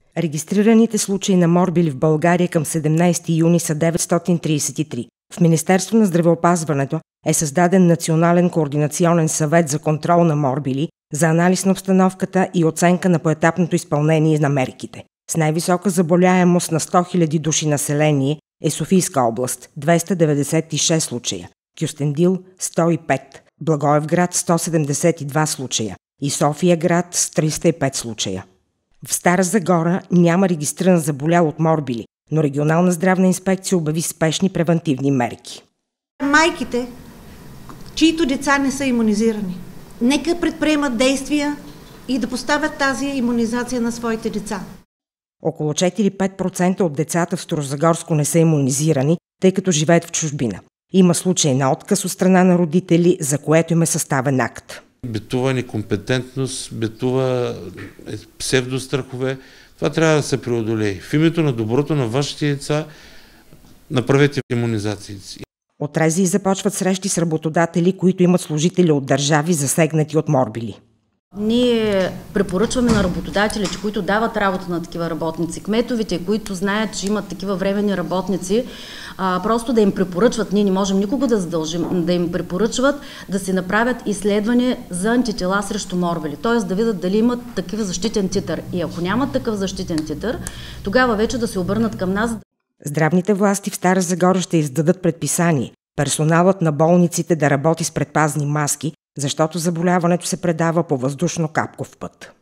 Регистрираните случаи на морбили в България към 17 юни са 933. В Министерство на здравеопазването е създаден Национален координационен съвет за контрол на морбили, за анализ на обстановката и оценка на поетапното изпълнение на мерките. С най-висока заболяемост на 100 000 души население е Софийска област – 296 случая, Кюстендил – 105, Благоевград – 172 случая и София град с 305 случая. В Стара Загора няма регистриран заболял от морбили, но регионална здравна инспекция обяви спешни превантивни мерки. Майките, чието деца не са имунизирани, нека предприемат действия и да поставят тази имунизация на своите деца. Около 4-5% от децата в Старозагорско не са имунизирани, тъй като живеят в чужбина. Има случаи на отказ от страна на родители, за което им е съставен акт. Битува некомпетентност, битува псевдострахове. Това трябва да се преодолее. В името на доброто на вашите деца направете имунизации. От РЗИ започват срещи с работодатели, които имат служители от държави, засегнати от морбили. Ние препоръчваме на работодателите, които дават работа на такива работници, кметовите, които знаят, че имат такива временни работници, просто да им препоръчват, ние не можем никога да задължим, да им препоръчват да се направят изследване за антитела срещу морбили, т.е. да видят дали имат такива защитен титър. И ако нямат такъв защитен титър, тогава вече да се обърнат към нас. Здравните власти в Стара Загора ще издадат предписание персоналът на болниците да работи с предпазни маски, защото заболяването се предава по въздушно-капков път.